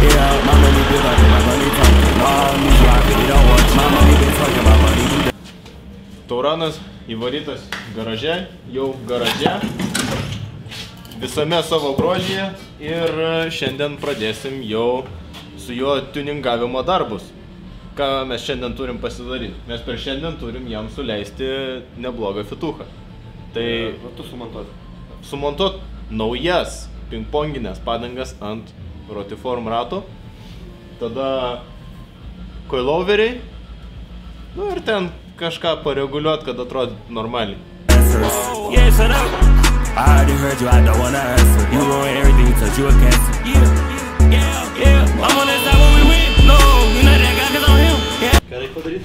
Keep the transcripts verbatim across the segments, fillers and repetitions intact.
Yeah, my money big like my money talking. All these rappers, they don't want my money been talking about money. Tauranas įvarytas garaže, jau garaže, visame savo grožyje ir šiandien pradėsim jau su juo tuningavimo darbus. Ką mes šiandien turim pasidaryti? Mes per šiandien turim jam suleisti neblogą fituchą. Tai tu sumontuot. Sumontuot naujas pingponginės padangas ant rotiform ratų. Tada coiloveriai. Nu ir ten kažką pareguliuot, kad atrodytų normaliai. Yeah, shut up. I already heard you, I don't wanna answer. You ruin everything, cause you a cancer. Yeah, yeah, yeah. I'm on that side when we win. No, you're not that guy, cause I'm him. Yeah. Ką reikia padaryti?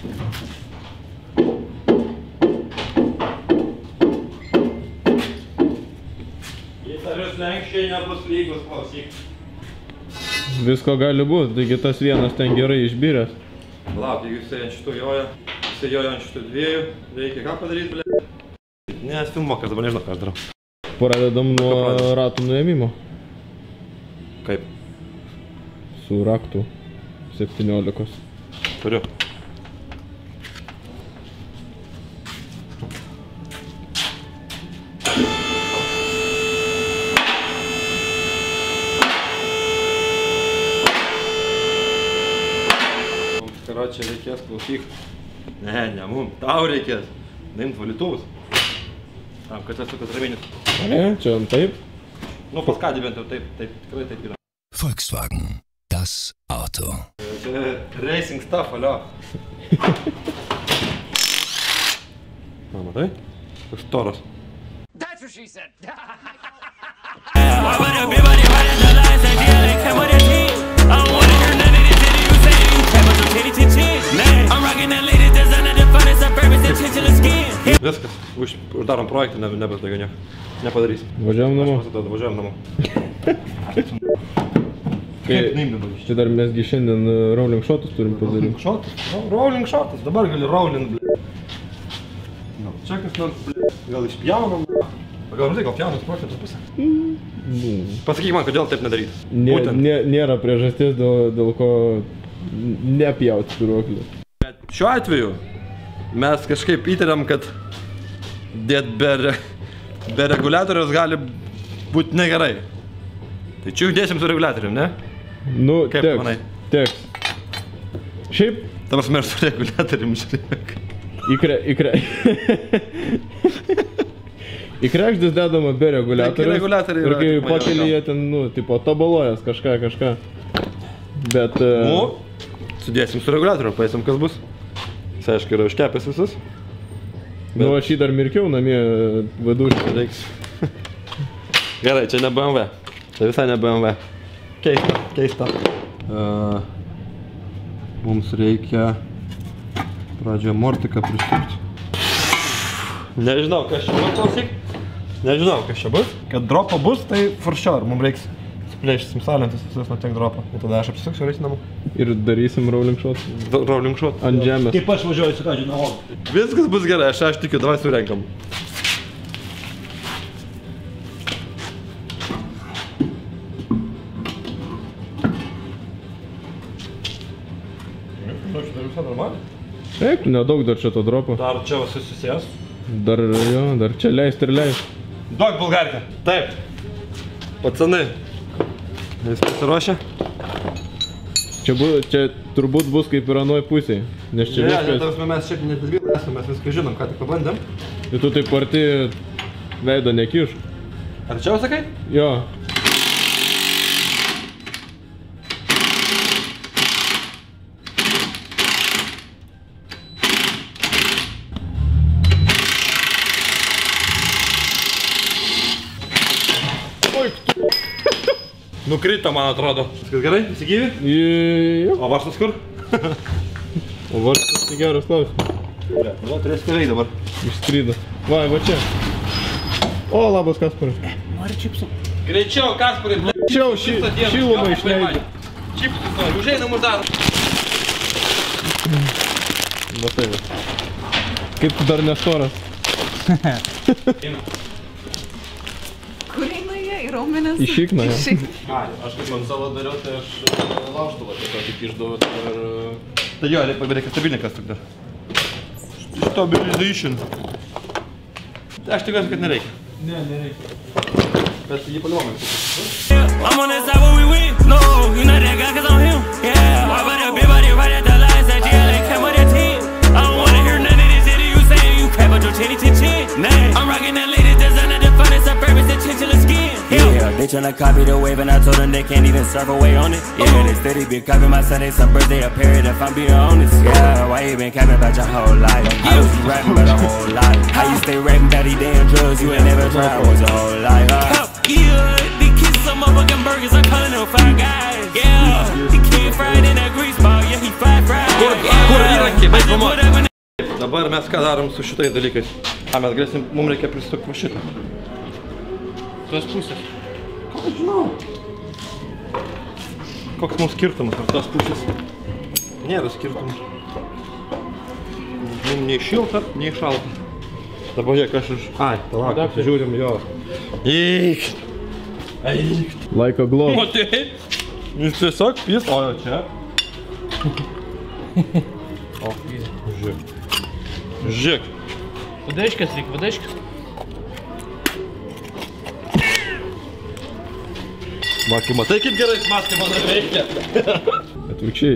Įtarius lenkščiai nebus lygus, klausyk. Visko gali būt, taigi tas vienas ten gerai išbyręs. Lauk, jeigu jisai ant šitų joja, jisai joja ant šitų dviejų, reikia ką padaryti, ble? Nes filmuokas, dabar nežinau, ką aš darau. Pradedam nuo ratų nuėmimo. Kaip? Su raktų septyniolikos. Turiu. Čia reikės, klausyk. Ne, ne mum, tau reikės. Daimt valytuvus. Tam, kad esu katravinis. Ne, čia taip? Nu, pas ką bent jau taip, taip, tikrai taip yra. Volkswagen, das Auto. Čia racing stuff, alio. Na, matai? Toks toras. That's what she said. Viskas, už, uždarom projektą, ne, nebus daugiau nieko. Nepadarysim. Važiuojam namo? Aš pasiduodu, važiuojam namo. Kaip naim čia dar mesgi šiandien rolling shotus turim padaryti. Rolling shotus? Rolling shotus, dabar gali rolling, ble. Nu, čia kas nors, ble. Gal išpjaunam, ble. Gal žinai, gal pjaunam projektą pusę. Mm. Pasakyk man, kodėl taip nedaryti. Nė, nė, nėra priežasties, dėl, dėl ko nepjauti spiruoklį. Bet šiuo atveju mes kažkaip įtariam, kad dėt be, re, be reguliatoriaus gali būti negerai. Tai čia dėsim su reguliatorium, ne? Nu, kaip teks, manai? Teks. Šiaip? Ta prasme, aš su reguliatorium žiūrėk. Įkre... Įkre... Įkrekždis dedama be reguliatorius. Reguliatoriai ir yra... kai pakeli jie ten, nu, tipo, tobalojas kažką, kažką. Bet... Nu, sudėsim su reguliatoriu, paėsim kas bus. Jis, aišku, yra užkepęs visus. Bet... Nu, aš jį dar mirkiau namie vadušį. Reiks. Gerai, čia ne B M W. Čia visai ne B M W. Keista, keista. Uh, mums reikia pradžioje mortiką prisukti. Nežinau, kas čia bus, klausyk. Nežinau, kas čia bus. Kad dropo bus, tai for sure. Mums reiks plėšysim salentis visus nuo tiek dropo. Ir tada aš apsisuksiu ir eisim namo. Ir darysim rolling shot. Rolling shot. Ant žemės. Kaip aš važiuoju su kadžiu namo. Viskas bus gerai, aš aš tikiu, davai surenkam. Nu, čia dar visą normaliai. Taip, nedaug dar čia to dropo. Dar čia visi susijęs. Dar, jo, dar čia leist ir leist. Duok bulgarkę. Taip. Pacanai. Jūs pasiruošę? Čia, bu, čia turbūt bus kaip ir anoj pusėje. Nes čia ne, viskas... Ne, tarsi mes šiaip netidvylai esame, mes viską žinom, ką tik pabandėm. Ir tu taip arti veido nekiš. Arčiau sakai? Jo. Nukrito, man atrodo. Viskas gerai? Visi gyvi? Jo. O varsas kur? O varsas tai geras klausimas. Nu, turės keliai dabar. Išskrydo. Va, va čia. O, labas, Kasparai. Nori čipsų? Greičiau, Kasparai. Greičiau, ši, šilumą išleidžiu. Čipsus nori, užeinam už darą. Matai, va. Kaip tu dar nestoras? Kur eina jie? raumenis. Į šikną, jo. Ai, aš kaip man savo dariau, tai aš laužtuvą tiesiog tik išdavau ir... Tai jo, reikia stabilinikas tik dar. Stabilization. Aš tikiuosi, kad nereikia. Ne, nereikia. Bet jį paliuomai. I'm on the side where we win. No, you not that guy cause I'm him. Yeah, why about that big body right at the lines that G L A came with that ten. I don't wanna hear none of this shit you saying. You crap about your chinny chin chin. Nah, I'm rocking that latest designer, the finest of purpose, the chinchilla skin. Yeah, they tryna copy the wave and I told them they can't even surf away on it. Yeah, they steady be copying my Sunday, some birthday, a period if I'm being honest. Yeah, why you been capping about your whole life? How was you rapping about a whole life? How you stay rapping about these damn drugs you ain't never tried? Was your whole life? Uh. Yeah, these kids some motherfucking burgers, I'm calling them five guys. Yeah, he can't fried in that grease ball, yeah, he fried fried. Kur, kur įrankiai, baig mama. Dabar mes ką darom su šitais dalykais? A, mes galėsim, mums reikia pristukti va šitą. Tos pusės. Ką aš žinau? Koks mums skirtumas ar tos pusės? Nėra skirtumas. Mums nei šilta, nei šalta. Dabar žiūrėk, aš už... Ai, palauk, pasižiūrim jo. Eikt! Eikt! Laiko glob. O tai? Jis tiesiog pys, o jo čia. O, žiūrėk. Žiūrėk. Vadaiškės reikia, vadaiškės. Makai, matai kaip gerai smaskė mano veikia. Atvirkščiai.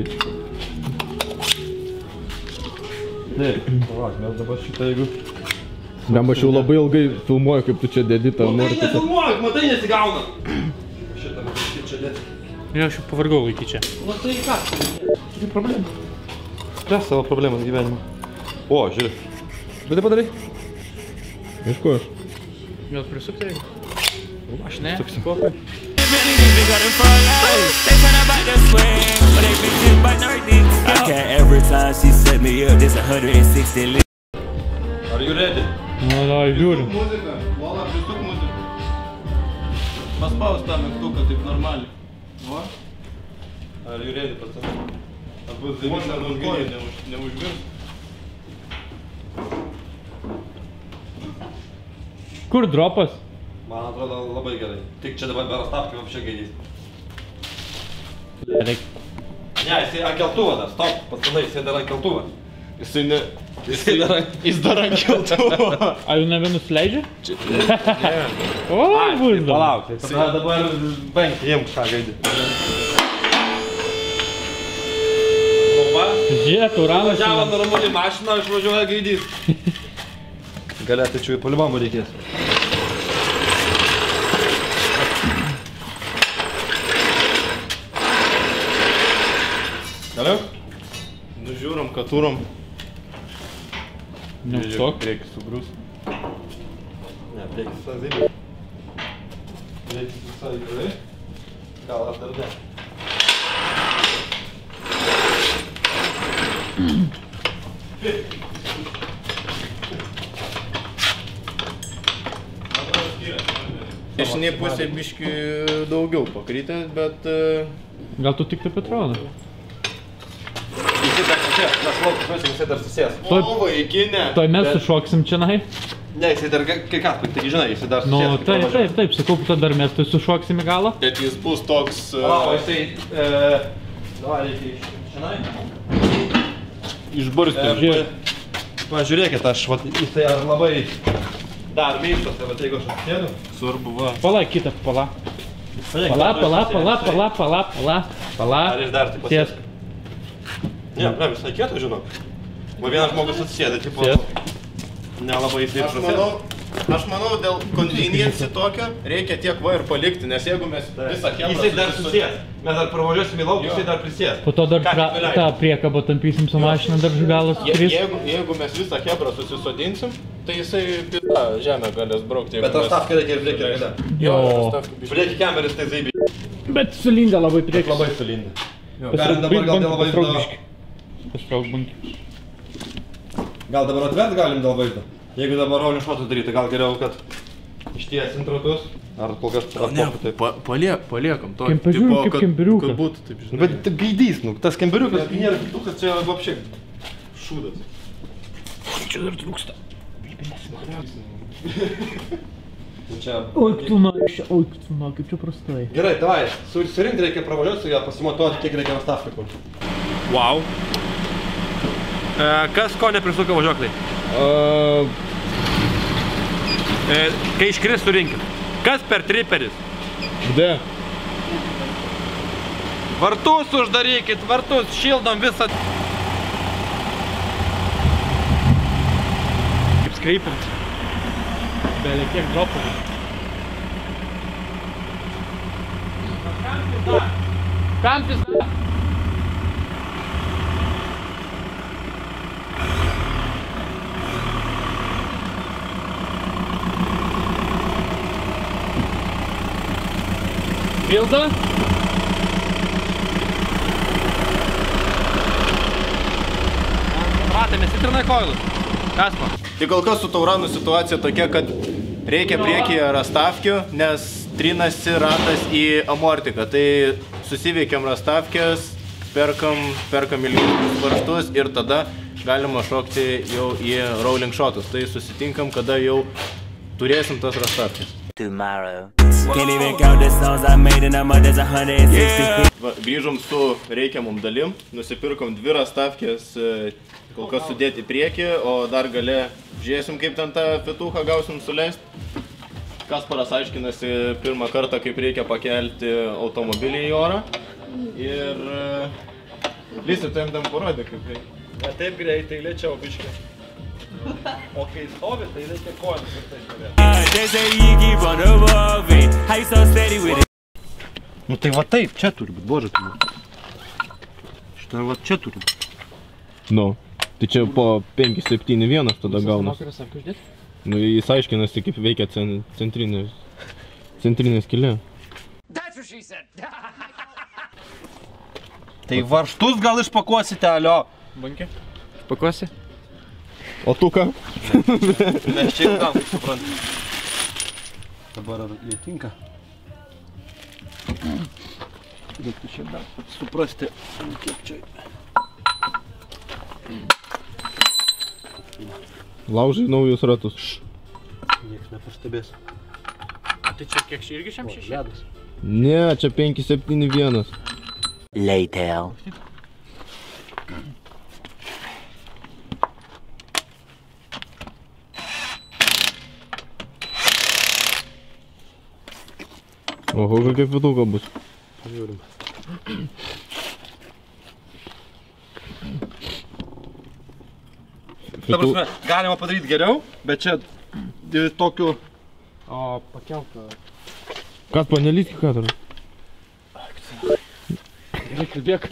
Ne, palauk, mes dabar šitą jeigu... Neba, aš jau labai ilgai filmuoju, kaip tu čia dedi tą nori. Matai nefilmuoju, matai nesigauna. Šitą matai čia dėti. Jo, aš jau pavargau iki čia. Matai ką? Turi problemą. Spręs savo problemą gyvenimą. O, žiūrėk. Bet tai padarai? Iš ko aš? Gal prisukti reikia? Aš ne. Suksim. Okay, every time she set me up, this one hundred sixty li- Are you ready? Nu, davai, žiūrim. Muzika, Lola, pristuk muziką. Paspaus tą mygtuką taip normaliai. Va. Are you ready, pats? Ar bus Vos devynis ar bus nenukojai, geriai? neužvirs. Kur dropas? Man atrodo labai gerai. Tik čia dabar beras tapkai vapšė gaidys. Reik. Ne, jisai ant keltuvą dar, stop, pastanai, jisai dar ant keltuvą. Jisai ne... Jisai dar ant... Jis dar ant keltuvo. Ar jau ne vienus leidžia? O, bus dabar. Palauk, tada dabar bank, imk ką gaidį. Žiūrėk, uranas. Važiavo normaliai mašiną, išvažiuoja gaidys. Galėtų čia į poliuomų reikės. Galiu? Nužiūrom, kad turom. Neužtok. Reikia sugrūs. Ne, priekis visai zaibai. Priekis visai gerai. Gal aš dar ne. Dešinė pusė biški daugiau pakrytęs, bet... Gal tu tik taip atrodo? Jisai dar susės, mes lauk, žinai, jisai dar susės. O, vaikinė! Toj mes sušoksim čia, nai? Ne, jisai dar kai ką, taigi žinai, jisai dar susės. Nu, taip, taip, taip, sakau, kad dar mes tai sušoksim į galą. Bet jis bus toks... O, jisai... Davai, reikia iš šiandien. Išbarsti. Pažiūrėkit, aš, vat, jisai ar labai dar minkštas, vat, jeigu aš atsėdu. Svarbu, va. Pala, kitą, pala. Pala, pala, pala, pala, pala, pala, pala. Ar jis dar taip Sėsk. Ne, ne, visai kieto, žinok. Va vienas žmogus atsėda, tipo... Nelabai jisai Aš manau, aš manau, dėl convenience tokio reikia tiek va ir palikti, nes jeigu mes visą kebrą... Jisai dar susės. Mes dar pravažiuosim į lauk, jisai dar prisės. Po to dar tą priekabą tampysim su mašina, dar galas skris. Jeigu, jeigu mes visą kebrą susisodinsim, tai jisai pita žemę galės braukti. Bet tas stavka reikia ir priekį kada. Jo. Priekį kameris tai zaibi. Bet sulinda labai priekis. Labai sulinda. Galim dabar gal dėl vaizdo... Pasprauk bunkį. Gal dabar atvert galim dėl vaizdo? Jeigu dabar rolinių šotų daryti, gal geriau, kad ištiesint ratus. Ar kol kas apmokų taip. Paliekam to. Kemperiukas kaip kemperiukas. Kad būtų taip, žinai. Bet gaidys, nu, tas kemperiukas, kai nėra kitų, kad čia vapšė šūdas. Čia dar trūksta. Oi, tu nori, oi, tu nori, kaip čia prastai. Gerai, davai, surinkti reikia pravažiuoti su ją, pasimatuoti, kiek reikia rastaflikų. Wow. E, kas ko neprisuka važiuokliai? Uh... E, kai iškris surinkit. Kas per triperis? Kde? Vartus uždarykit, vartus, šildom visą. Kaip skreipint. Belė kiek dropų. Kam pizda? Pilda? Ratai, nesitrinai koilus. Kaspa. Tai kol kas su Tauranu situacija tokia, kad reikia priekyje rastafkių, nes trinasi ratas į amortiką. Tai susiveikiam rastafkės, perkam, perkam ilgius varžtus ir tada galima šokti jau į rolling shotus. Tai susitinkam, kada jau turėsim tas rastafkės. Tomorrow. Can't even count the songs I made and I'm there's one hundred sixty. Va, grįžom su reikiamom dalim, nusipirkom dvi rastafkės, kol kas sudėti į priekį, o dar gale žiūrėsim, kaip ten tą fituchą gausim suleist. Kasparas aiškinasi pirmą kartą, kaip reikia pakelti automobilį į orą. Ir Lysi, tu jam tam parodė, kaip reikia. Ne taip greitai, lėčiau biškį. O kai stovi, tai reikia kojas ir tai žiūrėti. Nu tai va taip, čia turi būt, boža tu. Šitą va čia turi būt. Nu, tai čia po penki septyni vienas tada gaunas. Nu, jis aiškinasi, kaip veikia centrinė, centrinė skylė. Tai varžtus gal išpakuosite, alio? Bankė? Išpakuosi? O tu ką? Mes čia jau kam, suprantu. Dabar ar jie tinka? Reiktų čia dar suprasti, kiek čia. Laužai naujus ratus. Niekas nepastebės. Tai čia kiek čia irgi šiam šeši? Ledas. Ne, čia penki septyni vienas. Later. Oho, kokia fituka bus. Pažiūrim. Ta prasme, galima padaryti geriau, bet čia tokiu... O, pakeltą. Kas panelyski kadrą? Gerai, kalbėk.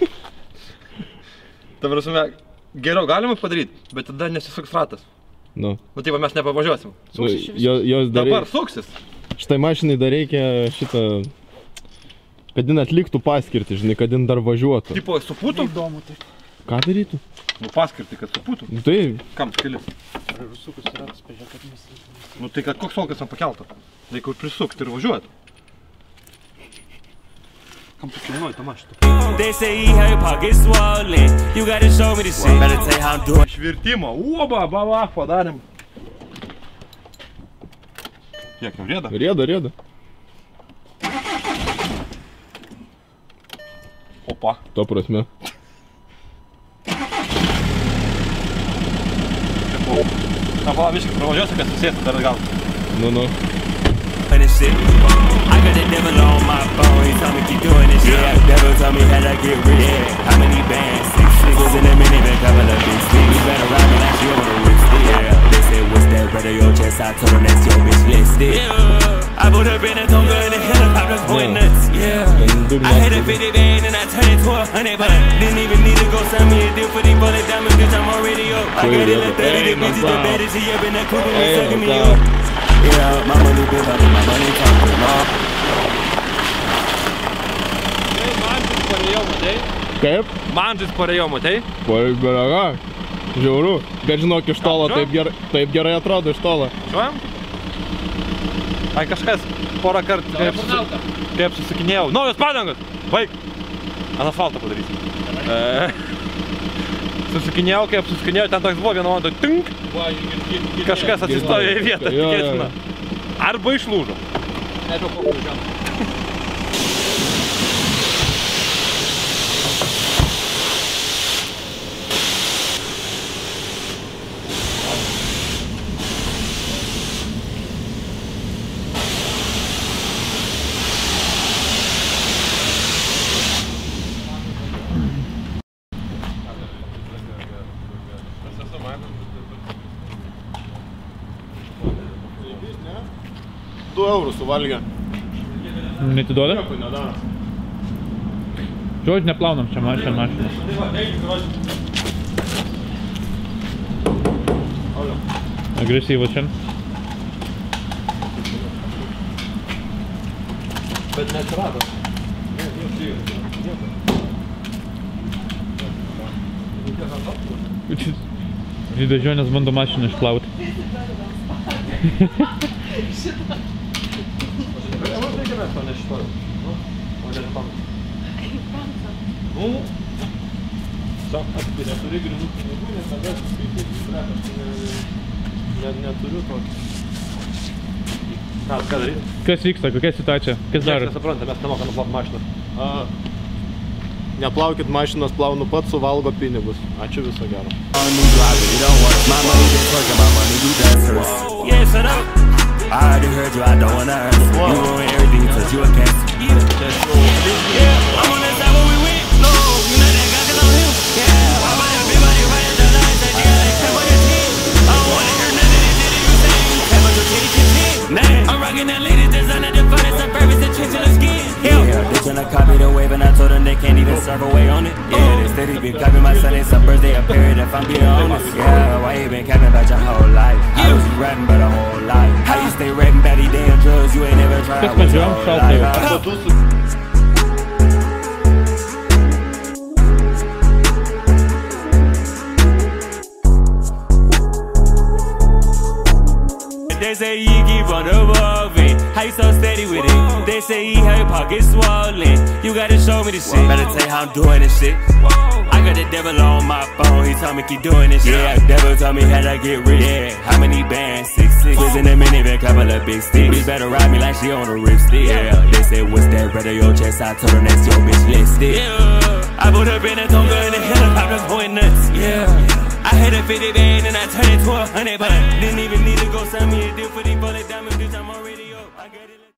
Ta prasme, geriau galima padaryti, bet tada nesisuks ratas. Nu. Nu, tai va mes nepavažiuosim. Nu, jo, jos dar Dabar reik... suksis. Šitai mašinai dar reikia šitą... Kad jin atliktų paskirtį, žinai, kad jin dar važiuotų. Tipo, supūtų? Įdomu tai. Ką darytų? Nu, paskirtį, kad supūtų. Nu, tai... Kam skelis? Ar sukus ratas, pažiūrėk, kad mes... Nu, tai kad koks solkas ant pakelto. Reikia prisukti ir važiuoti. Kam tu kilinoji tą mašitą? Švirtimą. Uoba, baba, padarėm. Kiek jau rėda? Rėda, rėda. Opa. To prasme. Na, pala, biškai pravažiuosi, kad susėtų dar gal. Nu, nu. I got the devil on my phone, he told me keep doing this shit. The devil told me how to get rid of it. How many bands? Six niggas in a minute, a couple of big sticks. You better ride me like you on a wrist stick. Yeah. They said, what's that, brother, your chest? I told them that's your bitch listed. Yeah. I put up in a Tonga in the helicopters going nuts. Yeah. I hit a fifty band and I turned it to a hundred, but I didn't even need to go send me a deal for these bullet diamonds, bitch, I'm already up. I got it like thirty, the bitches the baddest, she up in that coupe and sucking me up. Yeah, my money been talking, my money talking, ma. Kaip? Mandžis parėjau, matai? Paik beraga. Žiauru. Bet žinok, iš tolo taip, ger... taip gerai atrodo iš tolo. Šiuojam? Ai, kažkas porą kartų kaip, susi... kaip susikinėjau. Naujos padangas! Baig! Ant asfalto padarysim. E... Susikinėjau, kaip susikinėjau, ten toks buvo vieno valandą. Tink! Kažkas atsistojo į vietą, tikėtina. Arba išlūžo. Nežinau, kokį žemą. du eurus suvalgė. Netiduoda? Nieko nedaro. Žodžiu, neplaunam čia mašiną mašiną. Agresyvo čia. Bet neatsirado. Bežionės bando mašiną išplauti. Aš reikia mes to nešitoju. O ne tam. Nu, neturi grinų pinigų, nes tada suskaitai, aš neturiu tokį. Ką, ką daryti? Kas vyksta, kokia situacija? Kas daro? Niekas nesupranta, mes nemokam nuplaut mašiną. Neplaukit mašinas, plaunu pats, suvalgo pinigus. Ačiū, viso gero. Yeah, shut up. I already heard you, I don't wanna hurt you. You ruin everything cause you a cancer. Yeah, I'm on that side where we win. No, you not that guy cause I'm him. Yeah, I'm about everybody right at the line. Said yeah, they came on your team. I don't wanna hear none of this shit you say. You came on your team, team, team. Nah, I'm rocking that latest designer, the finest on purpose, the chicks in the skin. Yeah, they tryna copy the wave and I told them they can't even serve away on it. Yeah, they steady been copying my son, it's a birthday, a period if I'm being honest. Yeah, why you been capping about your whole life? I was rapping about a whole life. How you stay rapping about these damn drugs you ain't never tried with your whole life? They say you keep on evolving. How you so steady with it? They say you have your pockets swollen. You gotta show me this shit. Better tell you how I'm doing this shit. I got the devil on my phone. He told me keep doing this shit. Yeah, the devil told me how to get rich. Yeah, how many bands? Six, six. Was in a minivan, couple of big sticks. Bitch better ride me like she on a ripstick. Yeah, they say what's that red on your chest? I told her next your bitch lipstick. Yeah, I put up in a tongue in the hill and popped up going nuts. Yeah. I had a fifty band and I turned it to a hundred, but didn't even need to go send me a deal for these bullet diamonds, bitch, I'm already up. I get it.